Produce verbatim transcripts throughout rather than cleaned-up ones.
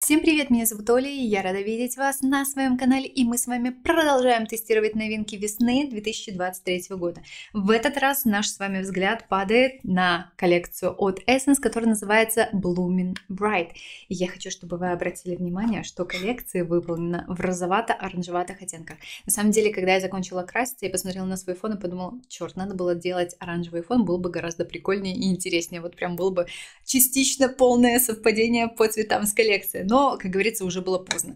Всем привет, меня зовут Оля, и я рада видеть вас на своем канале, и мы с вами продолжаем тестировать новинки весны две тысячи двадцать третьего года. В этот раз наш с вами взгляд падает на коллекцию от Essence, которая называется Blooming Bright. И я хочу, чтобы вы обратили внимание, что коллекция выполнена в розовато-оранжеватых оттенках. На самом деле, когда я закончила краситься, я посмотрела на свой фон и подумала, черт, надо было делать оранжевый фон, было бы гораздо прикольнее и интереснее. Вот прям было бы частично полное совпадение по цветам с коллекцией. Но, как говорится, уже было поздно.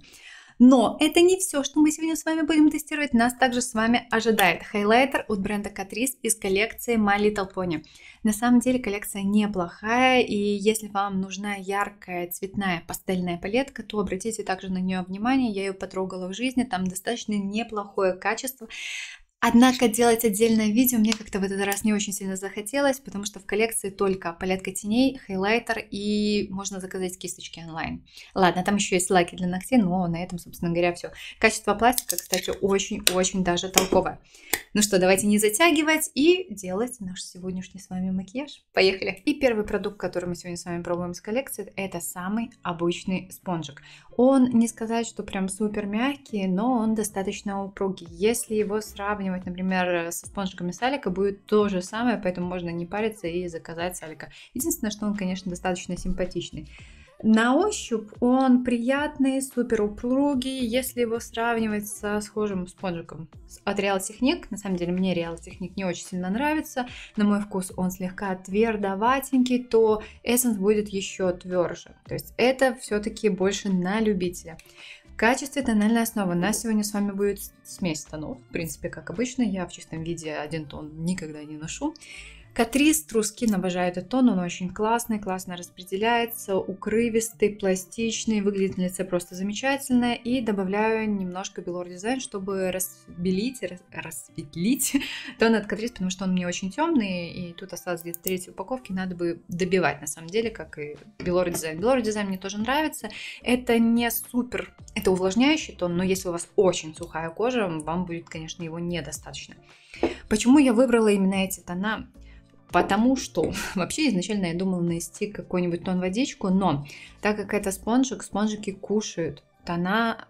Но это не все, что мы сегодня с вами будем тестировать. Нас также с вами ожидает хайлайтер от бренда Catrice из коллекции My Little Pony. На самом деле коллекция неплохая, и если вам нужна яркая цветная пастельная палетка, то обратите также на нее внимание. Я ее потрогала в жизни, там достаточно неплохое качество. Однако делать отдельное видео мне как-то в этот раз не очень сильно захотелось, потому что в коллекции только палетка теней, хайлайтер и можно заказать кисточки онлайн. Ладно, там еще есть лаки для ногтей, но на этом, собственно говоря, все. Качество пластика, кстати, очень-очень даже толковое. Ну что, давайте не затягивать и делать наш сегодняшний с вами макияж. Поехали! И первый продукт, который мы сегодня с вами пробуем с коллекции, это самый обычный спонжик. Он не сказать, что прям супер мягкий, но он достаточно упругий. Если его сравнивать, например, со спонжиками Салика, будет то же самое, поэтому можно не париться и заказать Салика. Единственное, что он, конечно, достаточно симпатичный. На ощупь он приятный, супер упругий, если его сравнивать со схожим спонжиком от Real Technique. На самом деле мне Real Technique не очень сильно нравится, на мой вкус он слегка твердоватенький, то Essence будет еще тверже. То есть это все-таки больше на любителя. В качестве тональной основы у нас сегодня с вами будет смесь тонов. В принципе, как обычно, я в чистом виде один тон никогда не ношу. Catrice True Skin, обожаю этот тон, он очень классный, классно распределяется, укрывистый, пластичный, выглядит на лице просто замечательно. И добавляю немножко Belor Design, чтобы разбелить, рас, рассветлить тон от Catrice, потому что он мне очень темный, и тут осталось где-то треть упаковки, надо бы добивать на самом деле, как и Belor Design. Belor Design мне тоже нравится, это не супер, это увлажняющий тон, но если у вас очень сухая кожа, вам будет, конечно, его недостаточно. Почему я выбрала именно эти тона? Потому что вообще изначально я думала нанести какой-нибудь тон водичку, но так как это спонжик, спонжики кушают тона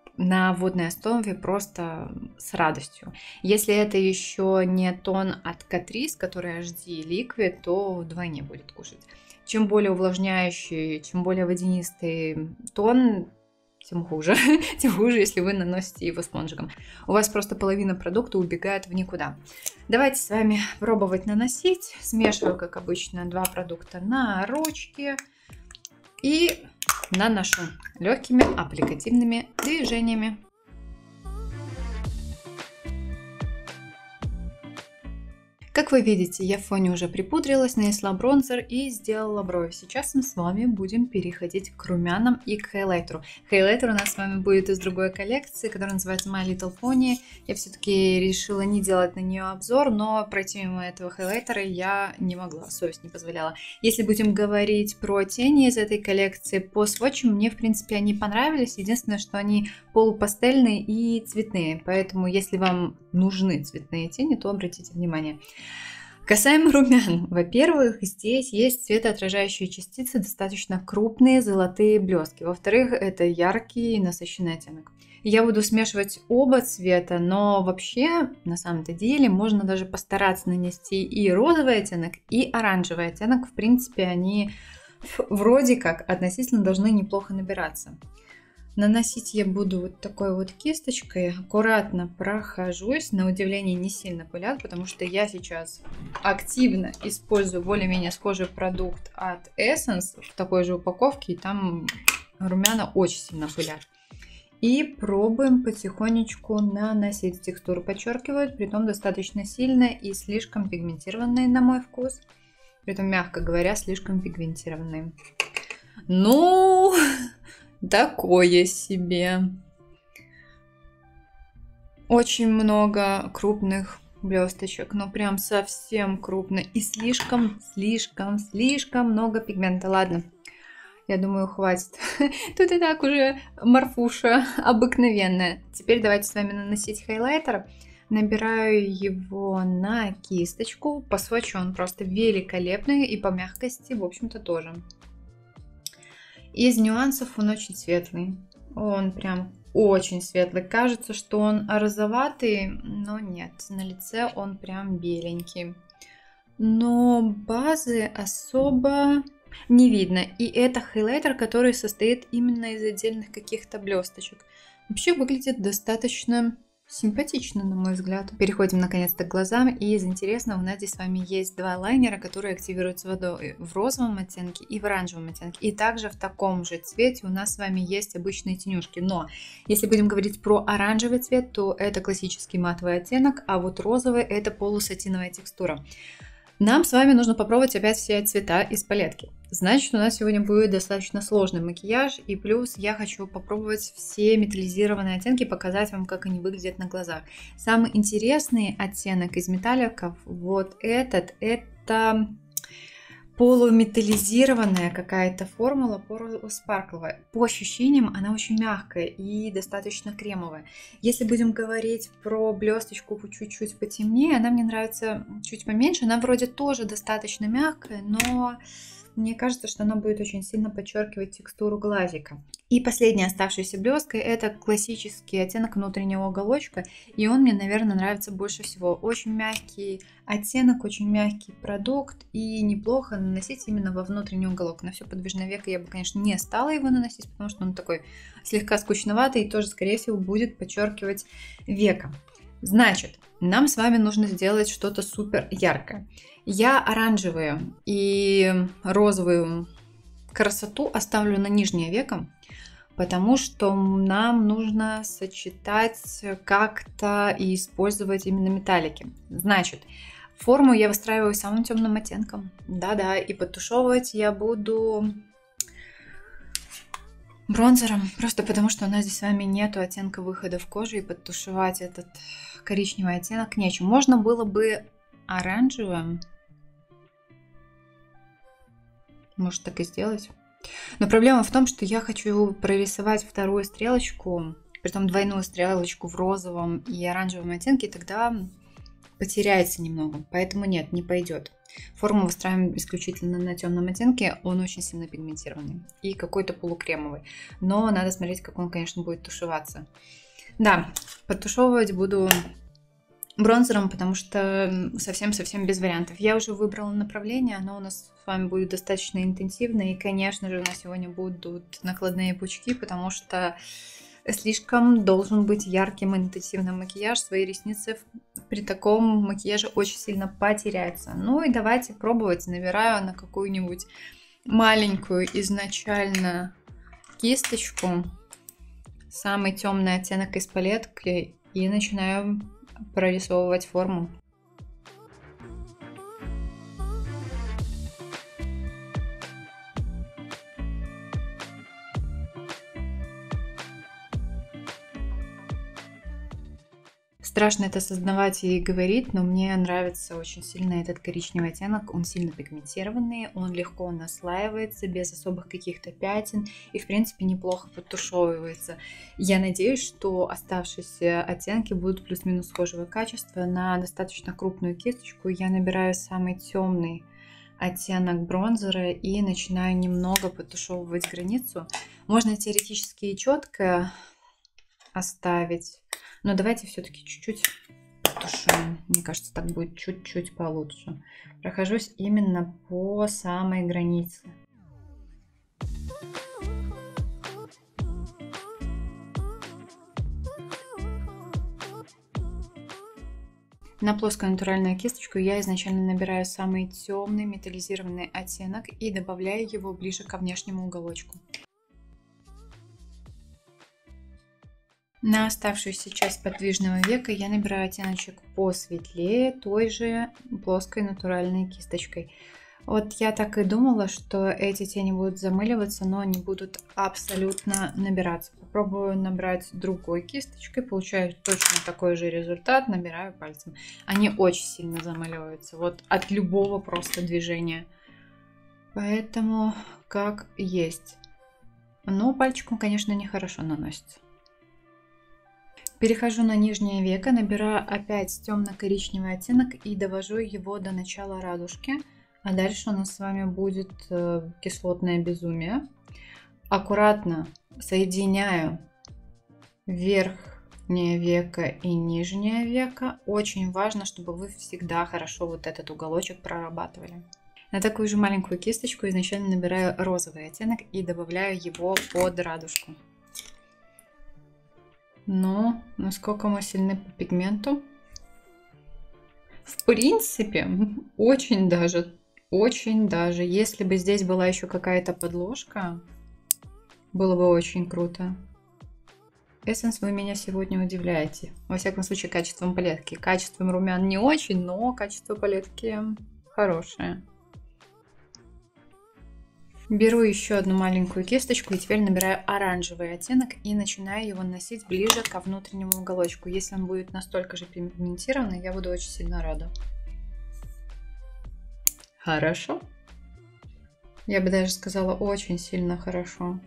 на водной основе просто с радостью. Если это еще не тон от Catrice, который эйч ди Liquid, то вдвойне будет кушать. Чем более увлажняющий, чем более водянистый тон, тем хуже. Тем хуже, если вы наносите его спонжиком. У вас просто половина продукта убегает в никуда. Давайте с вами пробовать наносить. Смешиваю, как обычно, два продукта на ручки. И наношу легкими аппликативными движениями. Как вы видите, я в фоне уже припудрилась, нанесла бронзер и сделала брови. Сейчас мы с вами будем переходить к румянам и к хайлайтеру. Хайлайтер у нас с вами будет из другой коллекции, которая называется My Little Pony. Я все-таки решила не делать на нее обзор, но пройти мимо этого хайлайтера я не могла, совесть не позволяла. Если будем говорить про тени из этой коллекции, по свотчу мне, в принципе, они понравились. Единственное, что они полупастельные и цветные, поэтому если вам нужны цветные тени, то обратите внимание. Касаемо румян, во-первых, здесь есть светоотражающие частицы, достаточно крупные золотые блестки. Во-вторых, это яркий и насыщенный оттенок. Я буду смешивать оба цвета, но вообще, на самом-то деле, можно даже постараться нанести и розовый оттенок, и оранжевый оттенок. В принципе, они вроде как относительно должны неплохо набираться. Наносить я буду вот такой вот кисточкой, аккуратно прохожусь, на удивление не сильно пылят, потому что я сейчас активно использую более-менее схожий продукт от Essence в такой же упаковке, и там румяна очень сильно пылят. И пробуем потихонечку наносить. Текстуру подчеркивают, притом достаточно сильная и слишком пигментированные на мой вкус, притом, мягко говоря, слишком пигментированные. Ну... Такое себе. Очень много крупных блесточек, но прям совсем крупно. И слишком, слишком, слишком много пигмента. Ладно, я думаю, хватит. Тут и так уже морфуша обыкновенная. Теперь давайте с вами наносить хайлайтер. Набираю его на кисточку. По свотчу он просто великолепный и по мягкости, в общем-то, тоже. Из нюансов он очень светлый. Он прям очень светлый. Кажется, что он розоватый, но нет. На лице он прям беленький. Но базы особо не видно. И это хайлайтер, который состоит именно из отдельных каких-то блесточек. Вообще выглядит достаточно симпатично, на мой взгляд. Переходим наконец-то к глазам. И из интересного у нас здесь с вами есть два лайнера, которые активируются водой в розовом оттенке и в оранжевом оттенке. И также в таком же цвете у нас с вами есть обычные тенюшки. Но если будем говорить про оранжевый цвет, то это классический матовый оттенок, а вот розовый это полусатиновая текстура. Нам с вами нужно попробовать опять все цвета из палетки. Значит, у нас сегодня будет достаточно сложный макияж, и плюс я хочу попробовать все металлизированные оттенки, показать вам, как они выглядят на глазах. Самый интересный оттенок из металликов, вот этот, это полуметаллизированная какая-то формула, полуспаркловая. По ощущениям она очень мягкая и достаточно кремовая. Если будем говорить про блесточку чуть-чуть потемнее, она мне нравится чуть поменьше. Она вроде тоже достаточно мягкая, но мне кажется, что она будет очень сильно подчеркивать текстуру глазика. И последняя оставшаяся блестка — это классический оттенок внутреннего уголочка. И он мне, наверное, нравится больше всего. Очень мягкий оттенок, очень мягкий продукт. И неплохо наносить именно во внутренний уголок. На все подвижное веко я бы, конечно, не стала его наносить, потому что он такой слегка скучноватый и тоже, скорее всего, будет подчеркивать веко. Значит, нам с вами нужно сделать что-то супер яркое. Я оранжевую и розовую красоту оставлю на нижнее веко, потому что нам нужно сочетать как-то и использовать именно металлики. Значит, форму я выстраиваю самым темным оттенком. Да-да, и подтушевывать я буду бронзером, просто потому что у нас здесь с вами нету оттенка выхода в кожу, и подтушевать этот коричневый оттенок нечем. Можно было бы оранжевым, может так и сделать. Но проблема в том, что я хочу прорисовать вторую стрелочку, притом двойную стрелочку в розовом и оранжевом оттенке, и тогда потеряется немного. Поэтому нет, не пойдет. Форму выстраиваем исключительно на темном оттенке, он очень сильно пигментированный и какой-то полукремовый. Но надо смотреть, как он, конечно, будет тушеваться. Да, подтушевывать буду бронзером, потому что совсем-совсем без вариантов. Я уже выбрала направление, оно у нас с вами будет достаточно интенсивное. И, конечно же, у нас сегодня будут накладные пучки, потому что слишком должен быть ярким и интенсивным макияж. Свои ресницы при таком макияже очень сильно потеряются. Ну и давайте пробовать. Набираю на какую-нибудь маленькую изначально кисточку самый темный оттенок из палетки и начинаю прорисовывать форму. Страшно это осознавать и говорить, но мне нравится очень сильно этот коричневый оттенок. Он сильно пигментированный, он легко наслаивается, без особых каких-то пятен и, в принципе, неплохо подтушевывается. Я надеюсь, что оставшиеся оттенки будут плюс-минус схожего качества. На достаточно крупную кисточку я набираю самый темный оттенок бронзера и начинаю немного подтушевывать границу. Можно теоретически и четко оставить, но давайте все-таки чуть-чуть подтушуем. Мне кажется, так будет чуть-чуть получше. Прохожусь именно по самой границе. На плоскую натуральную кисточку я изначально набираю самый темный металлизированный оттенок и добавляю его ближе ко внешнему уголочку. На оставшуюся часть подвижного века я набираю оттеночек посветлее той же плоской натуральной кисточкой. Вот я так и думала, что эти тени будут замыливаться, но они будут абсолютно набираться. Попробую набрать другой кисточкой, получаю точно такой же результат, набираю пальцем. Они очень сильно замыливаются, вот от любого просто движения. Поэтому как есть. Но пальчиком, конечно, нехорошо наносится. Перехожу на нижнее веко, набираю опять темно-коричневый оттенок и довожу его до начала радужки. А дальше у нас с вами будет кислотное безумие. аккуратно соединяю верхнее веко и нижнее веко. Очень важно, чтобы вы всегда хорошо вот этот уголочек прорабатывали. На такую же маленькую кисточку изначально набираю розовый оттенок и добавляю его под радужку. Но насколько мы сильны по пигменту? В принципе, очень даже, очень даже. Если бы здесь была еще какая-то подложка, было бы очень круто. Essence, вы меня сегодня удивляете. Во всяком случае, качеством палетки. Качеством румян не очень, но качество палетки хорошее. Беру еще одну маленькую кисточку и теперь набираю оранжевый оттенок и начинаю его наносить ближе ко внутреннему уголочку. Если он будет настолько же пигментированный, я буду очень сильно рада. Хорошо. Я бы даже сказала, очень сильно хорошо.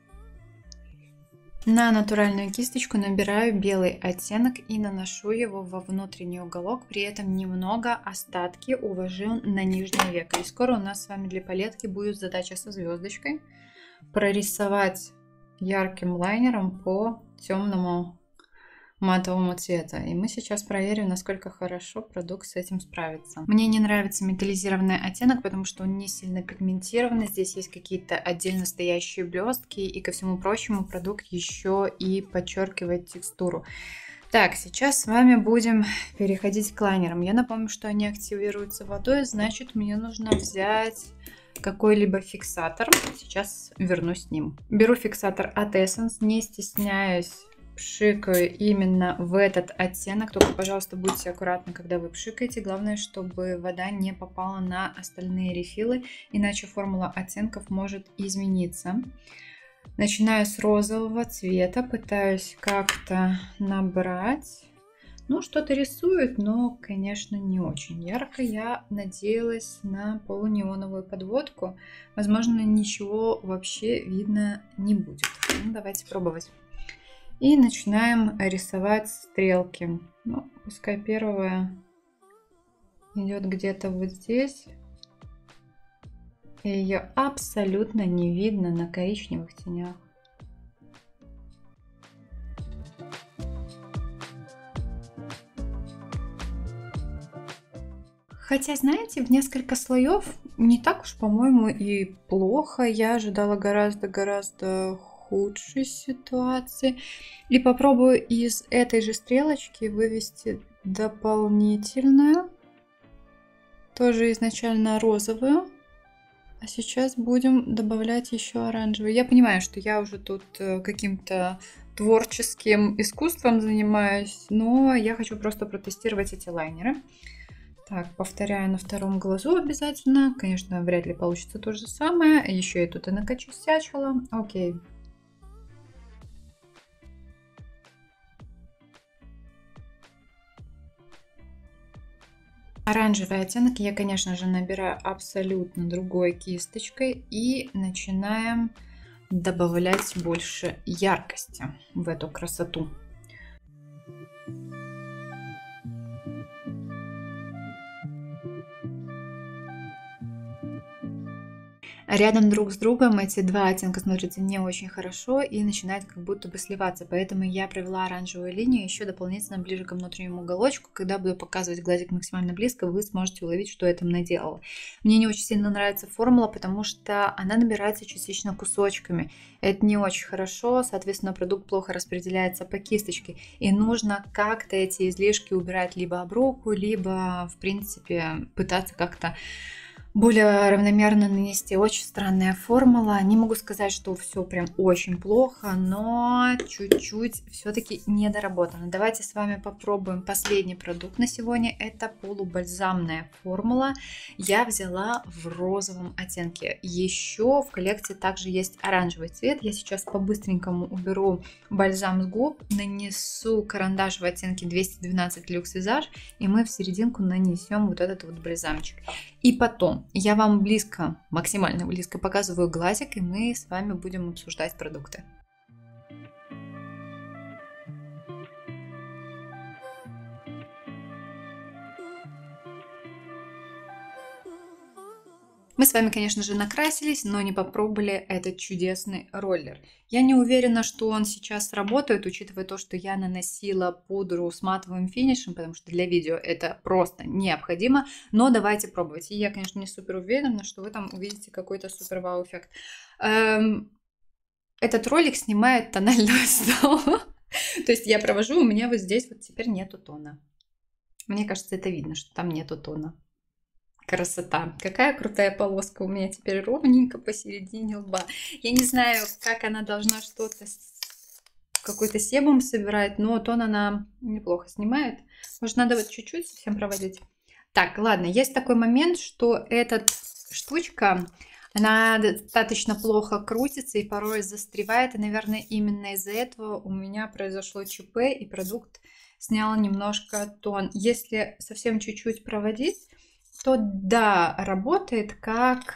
На натуральную кисточку набираю белый оттенок и наношу его во внутренний уголок, при этом немного остатки уложу на нижнее веко. И скоро у нас с вами для палетки будет задача со звездочкой прорисовать ярким лайнером по темному матовому цвета. И мы сейчас проверим, насколько хорошо продукт с этим справится. Мне не нравится металлизированный оттенок, потому что он не сильно пигментированный. Здесь есть какие-то отдельно стоящие блестки. И ко всему прочему продукт еще и подчеркивает текстуру. Так, сейчас с вами будем переходить к лайнерам. Я напомню, что они активируются водой, значит мне нужно взять какой-либо фиксатор. Сейчас вернусь с ним. Беру фиксатор от Essence, не стесняюсь. Пшикаю именно в этот оттенок. Только, пожалуйста, будьте аккуратны, когда вы пшикаете. Главное, чтобы вода не попала на остальные рефилы, иначе формула оттенков может измениться. Начинаю с розового цвета, пытаюсь как-то набрать. Ну, что-то рисует, но, конечно, не очень ярко. Я надеялась на полунеоновую подводку. Возможно, ничего вообще видно не будет. Ну, давайте пробовать. И начинаем рисовать стрелки. Ну, пускай первая идет где-то вот здесь. И ее абсолютно не видно на коричневых тенях. Хотя, знаете, в несколько слоев не так уж, по-моему, и плохо. Я ожидала гораздо-гораздо худшей ситуации. И попробую из этой же стрелочки вывести дополнительную. Тоже изначально розовую. А сейчас будем добавлять еще оранжевый. Я понимаю, что я уже тут каким-то творческим искусством занимаюсь, но я хочу просто протестировать эти лайнеры. Так, повторяю на втором глазу обязательно. Конечно, вряд ли получится то же самое. Еще я тут и накосячила. Окей. Оранжевый оттенок я, конечно же, набираю абсолютно другой кисточкой и начинаем добавлять больше яркости в эту красоту. Рядом друг с другом эти два оттенка смотрятся не очень хорошо и начинают как будто бы сливаться. Поэтому я провела оранжевую линию еще дополнительно ближе к внутреннему уголочку. Когда буду показывать глазик максимально близко, вы сможете уловить, что я там наделала. Мне не очень сильно нравится формула, потому что она набирается частично кусочками. Это не очень хорошо, соответственно, продукт плохо распределяется по кисточке. И нужно как-то эти излишки убирать либо об руку, либо, в принципе, пытаться как-то более равномерно нанести. Очень странная формула. Не могу сказать, что все прям очень плохо, но чуть-чуть все-таки недоработано. Давайте с вами попробуем последний продукт на сегодня. Это полубальзамная формула. Я взяла в розовом оттенке. Еще в коллекции также есть оранжевый цвет. Я сейчас по-быстренькому уберу бальзам с губ, нанесу карандаш в оттенке двести двенадцать Luxe Visage, и мы в серединку нанесем вот этот вот бальзамчик. И потом я вам близко, максимально близко показываю глазик, и мы с вами будем обсуждать продукты. Мы с вами, конечно же, накрасились, но не попробовали этот чудесный роллер. Я не уверена, что он сейчас работает, учитывая то, что я наносила пудру с матовым финишем, потому что для видео это просто необходимо. Но давайте пробовать. И я, конечно, не супер уверена, что вы там увидите какой-то супер вау-эффект. Эм, этот ролик снимает тональную основу. То есть я провожу, у меня вот здесь вот теперь нету тона. Мне кажется, это видно, что там нету тона. Красота. Какая крутая полоска у меня теперь ровненько посередине лба. Я не знаю, как она должна что-то, какой-то себум собирать, но тон она неплохо снимает. Может, надо вот чуть-чуть совсем проводить. Так, ладно, есть такой момент, что эта штучка, она достаточно плохо крутится и порой застревает. И, наверное, именно из-за этого у меня произошло ЧП, и продукт снял немножко тон. Если совсем чуть-чуть проводить, то да, работает как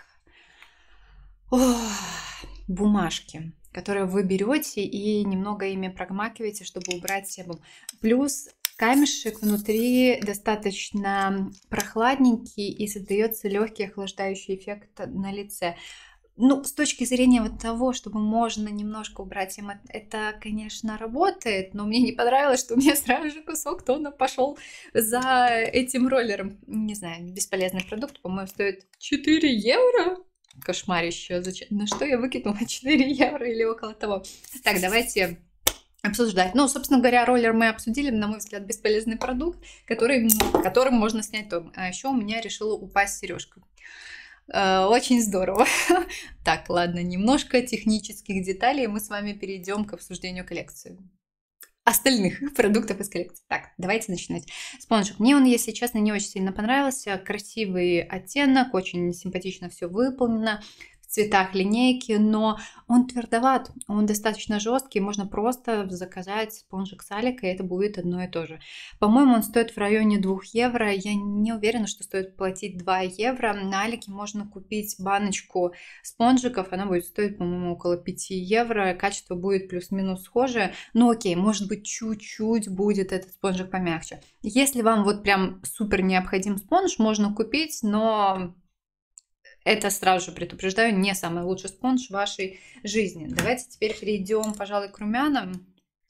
Ох, бумажки, которые вы берете и немного ими промакиваете, чтобы убрать себум. Плюс камешек внутри достаточно прохладненький и создается легкий охлаждающий эффект на лице. Ну, с точки зрения вот того, чтобы можно немножко убрать им, это, конечно, работает, но мне не понравилось, что у меня сразу же кусок тона пошел за этим роллером. Не знаю, бесполезный продукт, по-моему, стоит четыре евро. Кошмарище. Зачем? На что я выкинула четыре евро или около того? Так, давайте обсуждать. Ну, собственно говоря, роллер мы обсудили. На мой взгляд, бесполезный продукт, который, которым можно снять тон. А еще у меня решила упасть сережка. Очень здорово. Так, ладно, немножко технических деталей, мы с вами перейдем к обсуждению коллекции. Остальных продуктов из коллекции. Так, давайте начинать. Спонжик. Мне он, если честно, не очень сильно понравился. Красивый оттенок, очень симпатично все выполнено. В цветах линейки, но он твердоват, он достаточно жесткий, можно просто заказать спонжик с Алика, и это будет одно и то же. По-моему, он стоит в районе двух евро, я не уверена, что стоит платить два евро. На Алике можно купить баночку спонжиков, она будет стоить, по-моему, около пяти евро, качество будет плюс-минус схожее, но окей, может быть, чуть-чуть будет этот спонжик помягче. Если вам вот прям супер необходим спонж, можно купить, но... Это сразу же предупреждаю, не самый лучший спонж в вашей жизни. Давайте теперь перейдем, пожалуй, к румянам.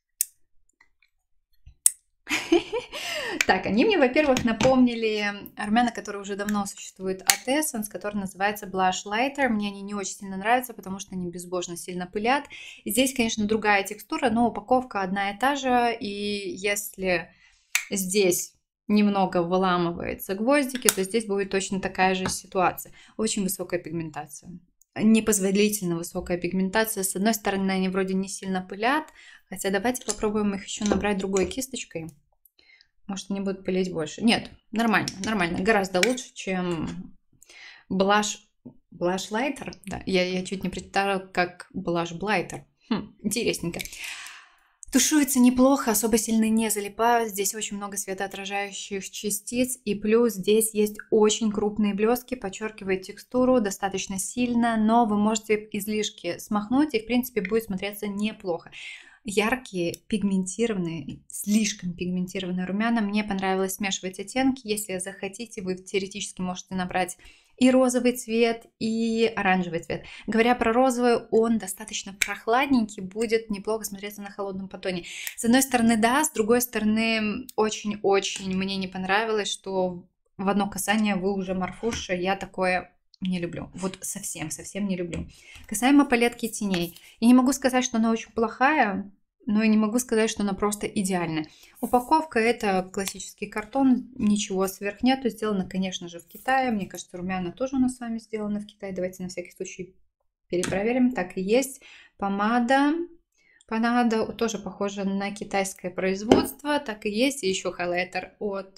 Так, они мне, во-первых, напомнили румяна, которые уже давно существуют от Essence, который называется Blush Lighter. Мне они не очень сильно нравятся, потому что они безбожно сильно пылят. Здесь, конечно, другая текстура, но упаковка одна и та же. И если здесь... немного выламывается гвоздики, то здесь будет точно такая же ситуация. Очень высокая пигментация. Непозволительно высокая пигментация. С одной стороны, они вроде не сильно пылят, хотя давайте попробуем их еще набрать другой кисточкой. Может, они будут пылить больше. Нет, нормально, нормально. Гораздо лучше, чем Blush, Blush Lighter. Да, я, я чуть не представила, как Blush Blighter. Хм, интересненько. Тушуется неплохо, особо сильно не залипают. Здесь очень много светоотражающих частиц. И плюс здесь есть очень крупные блески, подчеркивает текстуру достаточно сильно. Но вы можете излишки смахнуть, и в принципе будет смотреться неплохо. Яркие, пигментированные, слишком пигментированные румяна. Мне понравилось смешивать оттенки. Если захотите, вы теоретически можете набрать и розовый цвет, и оранжевый цвет. Говоря про розовый, он достаточно прохладненький, будет неплохо смотреться на холодном подтоне. С одной стороны, да, с другой стороны, очень-очень мне не понравилось, что в одно касание вы уже морфуша. Я такое не люблю. Вот совсем-совсем не люблю. Касаемо палетки теней. Я не могу сказать, что она очень плохая, но и не могу сказать, что она просто идеальная. Упаковка — это классический картон, ничего сверх нету. Сделано, конечно же, в Китае. Мне кажется, румяна тоже у нас с вами сделаны в Китае. Давайте на всякий случай перепроверим. Так и есть. Помада. Помада тоже похожа на китайское производство. Так и есть. И еще хайлайтер от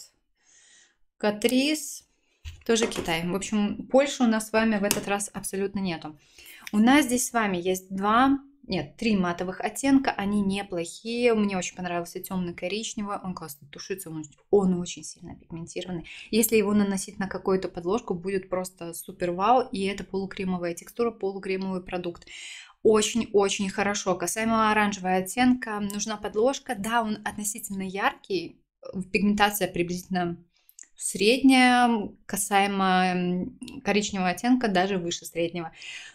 Catrice. Тоже Китай. В общем, Польши у нас с вами в этот раз абсолютно нету. У нас здесь с вами есть два... Нет, три матовых оттенка, они неплохие. Мне очень понравился темно-коричневый, он классно тушится, он, он очень сильно пигментированный. Если его наносить на какую-то подложку, будет просто супер вау. И это полукремовая текстура, полукремовый продукт. Очень-очень хорошо. Касаемо оранжевого оттенка, нужна подложка. Да, он относительно яркий, пигментация приблизительно средняя, касаемо коричневого оттенка даже выше среднего.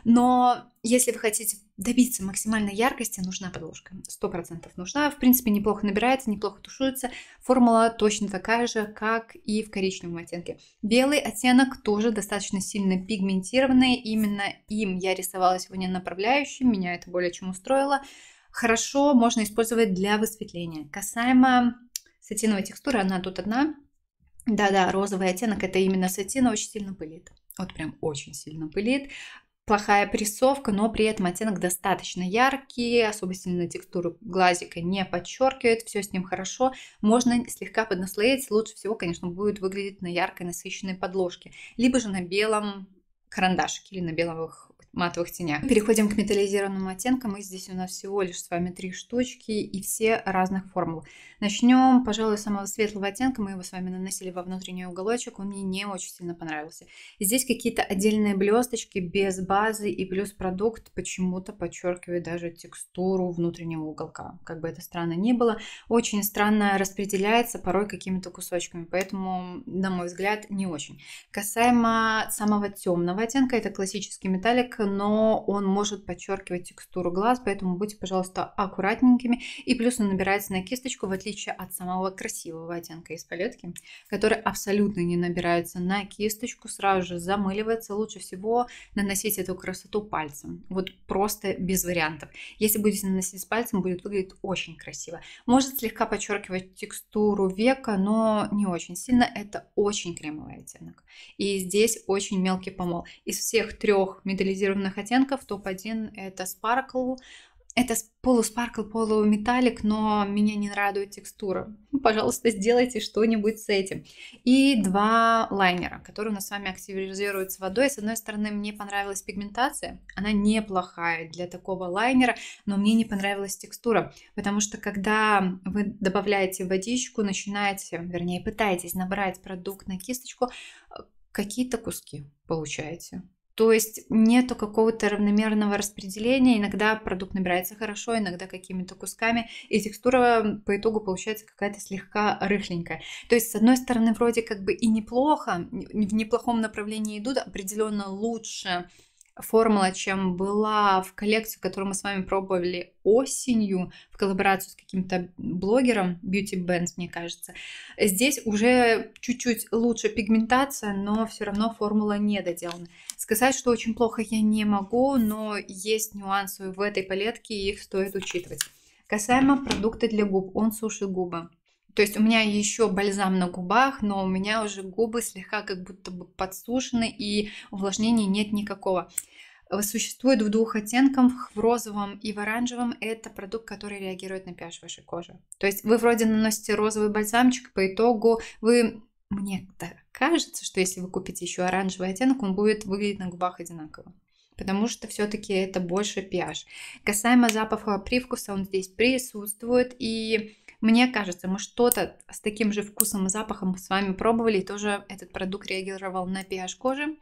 Но если вы хотите добиться максимальной яркости, нужна подложка. сто процентов нужна. В принципе, неплохо набирается, неплохо тушуется. Формула точно такая же, как и в коричневом оттенке. Белый оттенок тоже достаточно сильно пигментированный. Именно им я рисовала сегодня направляющим. Меня это более чем устроило. Хорошо можно использовать для высветления. Касаемо сатиновой текстуры, она тут одна. Да-да, розовый оттенок, это именно сатин, очень сильно пылит. Вот прям очень сильно пылит. Плохая прессовка, но при этом оттенок достаточно яркий, особо сильно текстуру глазика не подчеркивает, все с ним хорошо. Можно слегка поднаслоить, лучше всего, конечно, будет выглядеть на яркой насыщенной подложке, либо же на белом карандашике или на белых матовых тенях. Переходим к металлизированным оттенкам, и здесь у нас всего лишь с вами три штучки и все разных формул. Начнем, пожалуй, с самого светлого оттенка. Мы его с вами наносили во внутренний уголочек, он мне не очень сильно понравился. Здесь какие-то отдельные блесточки без базы, и плюс продукт почему-то подчеркивает даже текстуру внутреннего уголка. Как бы это странно ни было, очень странно распределяется порой какими-то кусочками, поэтому, на мой взгляд, не очень. Касаемо самого темного оттенка, это классический металлик, но он может подчеркивать текстуру глаз, поэтому будьте, пожалуйста, аккуратненькими. И плюс он набирается на кисточку, в отличие от самого красивого оттенка из палетки, который абсолютно не набирается на кисточку, сразу же замыливается. Лучше всего наносить эту красоту пальцем, вот просто без вариантов. Если будете наносить с пальцем, будет выглядеть очень красиво. Может слегка подчеркивать текстуру века, но не очень сильно. Это очень кремовый оттенок. И здесь очень мелкий помол. Из всех трех металлизированных оттенков топ один это Sparkle. Это полуспаркл, полуметаллик, но меня не радует текстура. Пожалуйста, сделайте что-нибудь с этим. И два лайнера, которые у нас с вами активизируются водой. С одной стороны, мне понравилась пигментация. Она неплохая для такого лайнера, но мне не понравилась текстура. Потому что когда вы добавляете водичку, начинаете, вернее, пытаетесь набрать продукт на кисточку, какие-то куски получаете. То есть нету какого-то равномерного распределения. Иногда продукт набирается хорошо, иногда какими-то кусками. И текстура по итогу получается какая-то слегка рыхленькая. То есть, с одной стороны, вроде как бы и неплохо, в неплохом направлении идут, определенно лучше формула, чем была в коллекции, которую мы с вами пробовали осенью в коллаборацию с каким-то блогером, Beauty Bands, мне кажется. Здесь уже чуть-чуть лучше пигментация, но все равно формула не доделана. Сказать, что очень плохо я не могу, но есть нюансы в этой палетке, и их стоит учитывать. Касаемо продукта для губ, он сушит губы. То есть у меня еще бальзам на губах, но у меня уже губы слегка как будто бы подсушены, и увлажнения нет никакого. Существует в двух оттенках, в розовом и в оранжевом. Это продукт, который реагирует на pH вашей кожи. То есть вы вроде наносите розовый бальзамчик, по итогу вы... Мне кажется, что если вы купите еще оранжевый оттенок, он будет выглядеть на губах одинаково. Потому что все-таки это больше pH. Касаемо запаха, привкуса, он здесь присутствует. И мне кажется, мы что-то с таким же вкусом и запахом с вами пробовали. И тоже этот продукт реагировал на pH кожи.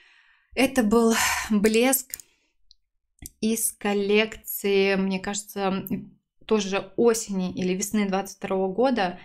Это был блеск из коллекции, мне кажется, тоже осени или весны двадцать второго года.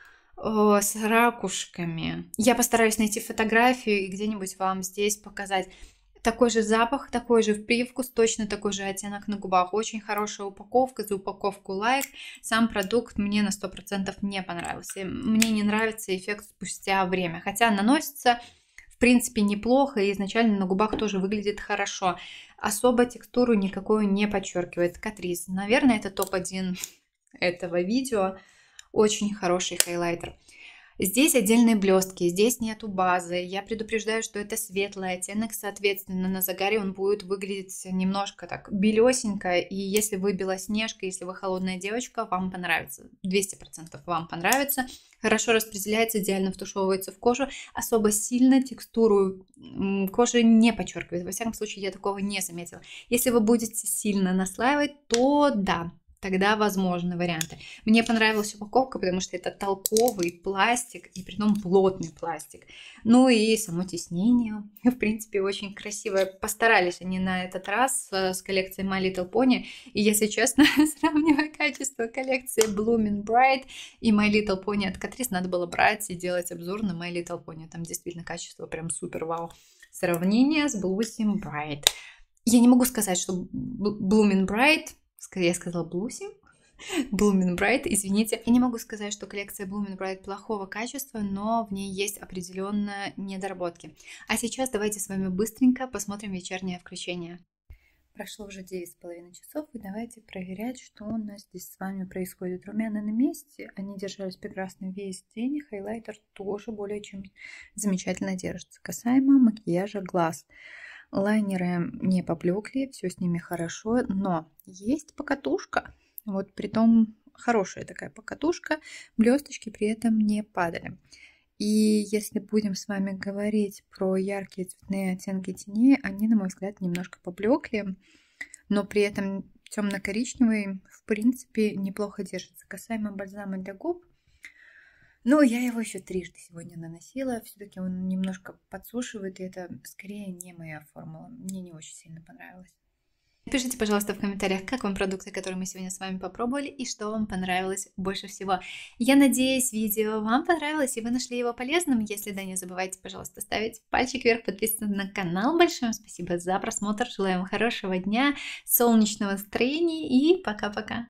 С ракушками. Я постараюсь найти фотографию и где-нибудь вам здесь показать. Такой же запах, такой же привкус, точно такой же оттенок на губах. Очень хорошая упаковка, за упаковку лайк. Сам продукт мне на сто процентов не понравился. Мне не нравится эффект спустя время. Хотя наносится, в принципе, неплохо и изначально на губах тоже выглядит хорошо. Особо текстуру никакую не подчеркивает. Catrice. Наверное, это топ один этого видео. Очень хороший хайлайтер. Здесь отдельные блестки, здесь нету базы. Я предупреждаю, что это светлый оттенок, соответственно, на загаре он будет выглядеть немножко так белесенько. И если вы белоснежка, если вы холодная девочка, вам понравится. двести процентов вам понравится. Хорошо распределяется, идеально втушевывается в кожу. Особо сильно текстуру кожи не подчеркивает. Во всяком случае, я такого не заметила. Если вы будете сильно наслаивать, то да. тогда возможны варианты. Мне понравилась упаковка, потому что это толковый пластик, и притом плотный пластик. Ну и само тиснение, в принципе, очень красивое. Постарались они на этот раз с коллекцией My Little Pony. И, если честно, сравнивая качество коллекции Blooming Bright и My Little Pony от Catrice, надо было брать и делать обзор на My Little Pony. Там действительно качество прям супер вау. Сравнение с Blooming Bright. Я не могу сказать, что Blooming Bright... Я сказала Блуси. Blooming Bright, извините. Я не могу сказать, что коллекция Blooming Bright плохого качества, но в ней есть определенные недоработки. А сейчас давайте с вами быстренько посмотрим вечернее включение. Прошло уже девять с половиной часов, и давайте проверять, что у нас здесь с вами происходит. Румяна на месте, они держались прекрасно весь день, и хайлайтер тоже более чем замечательно держится. Касаемо макияжа глаз. Лайнеры не поблекли, все с ними хорошо, но есть покатушка. Вот притом хорошая такая покатушка, блесточки при этом не падали. И если будем с вами говорить про яркие цветные оттенки теней, они, на мой взгляд, немножко поблекли, но при этом темно-коричневый, в принципе, неплохо держится. Касаемо бальзама для губ, ну, я его еще трижды сегодня наносила. Все-таки он немножко подсушивает, и это скорее не моя формула. Мне не очень сильно понравилось. Пишите, пожалуйста, в комментариях, как вам продукты, которые мы сегодня с вами попробовали, и что вам понравилось больше всего. Я надеюсь, видео вам понравилось, и вы нашли его полезным. Если да, не забывайте, пожалуйста, ставить пальчик вверх, подписываться на канал. Большое вам спасибо за просмотр. Желаю вам хорошего дня, солнечного настроения, и пока-пока.